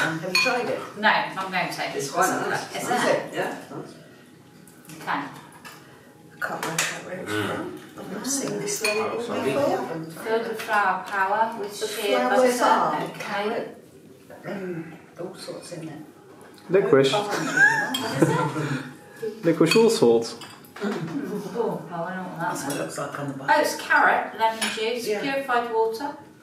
Have you tried it? No, I'm going to. It's quite nice. Is Is it? it? Yeah. Okay. I can't work out where it's from. I've not seen this label sorry. before. Filled with flower power with The shea flowers butter are and carrot, all sorts in there. Licorice. Oh, Licorice all sorts. Oh, I don't know what that's that what it is. looks like on the Oh, bottom. it's carrot, lemon juice, Yeah. purified water,